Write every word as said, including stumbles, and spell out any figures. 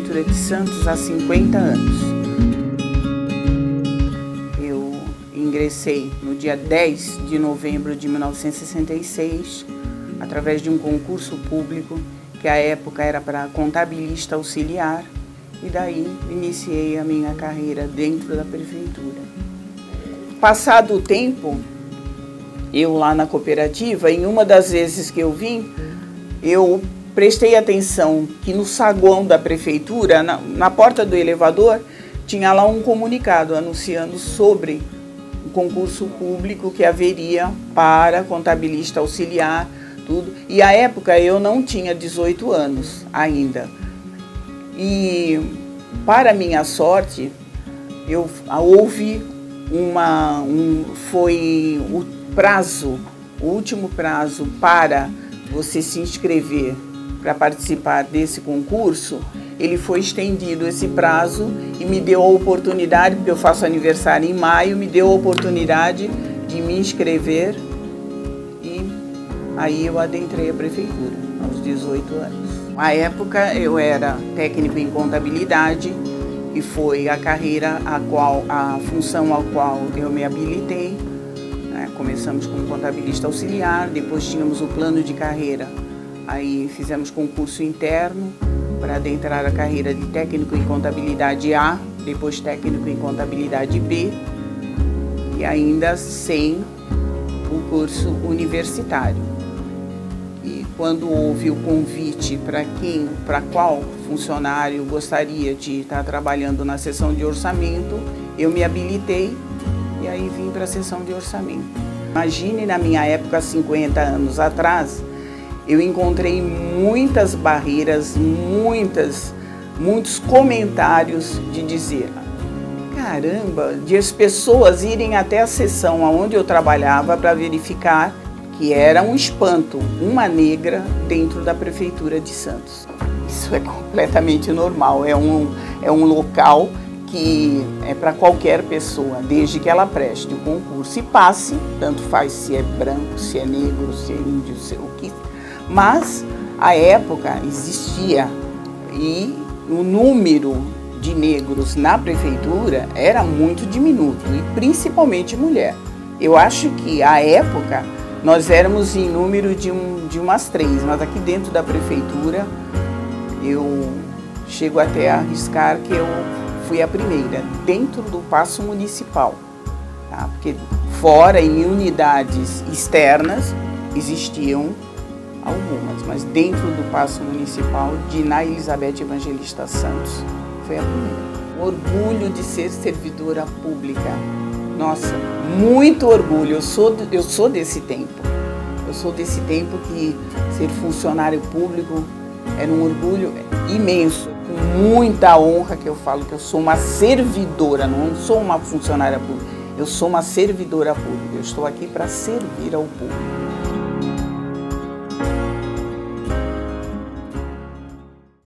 Prefeitura de Santos há cinquenta anos. Eu ingressei no dia dez de novembro de mil novecentos e sessenta e seis, através de um concurso público, que à época era para contabilista auxiliar, e daí iniciei a minha carreira dentro da Prefeitura. Passado o tempo, eu lá na cooperativa, em uma das vezes que eu vim, eu prestei atenção que no saguão da Prefeitura, na, na porta do elevador, tinha lá um comunicado anunciando sobre o concurso público que haveria para contabilista auxiliar, tudo. E à época eu não tinha dezoito anos ainda. E, para minha sorte, eu, houve uma, um, foi o prazo, o último prazo para você se inscrever para participar desse concurso, ele foi estendido esse prazo e me deu a oportunidade, porque eu faço aniversário em maio, me deu a oportunidade de me inscrever e aí eu adentrei a Prefeitura, aos dezoito anos. À época eu era técnico em contabilidade e foi a carreira, a, qual, a função a qual eu me habilitei. Né? Começamos como contabilista auxiliar, depois tínhamos o plano de carreira. Aí fizemos concurso interno para adentrar a carreira de técnico em contabilidade A, depois técnico em contabilidade B e ainda sem o curso universitário. E quando houve o convite para quem, para qual funcionário gostaria de estar trabalhando na seção de orçamento, eu me habilitei e aí vim para a seção de orçamento. Imagine na minha época, cinquenta anos atrás, eu encontrei muitas barreiras, muitas, muitos comentários de dizer, caramba, de as pessoas irem até a seção onde eu trabalhava para verificar que era um espanto, uma negra dentro da Prefeitura de Santos. Isso é completamente normal, é um, é um local que é para qualquer pessoa, desde que ela preste o concurso e passe, tanto faz se é branco, se é negro, se é índio, se é o que. Mas, à época, existia e o número de negros na Prefeitura era muito diminuto, e principalmente mulher. Eu acho que, à época, nós éramos em número de, um, de umas três, mas aqui dentro da Prefeitura, eu chego até a arriscar que eu fui a primeira, dentro do Paço Municipal. Tá? Porque fora, em unidades externas, existiam algumas, mas dentro do Paço Municipal, Diná Elizabeth Evangelista Santos foi a primeira. O orgulho de ser servidora pública. Nossa, muito orgulho. Eu sou, eu sou desse tempo. Eu sou desse tempo que ser funcionário público era um orgulho imenso. Com muita honra que eu falo que eu sou uma servidora, não sou uma funcionária pública. Eu sou uma servidora pública. Eu estou aqui para servir ao público.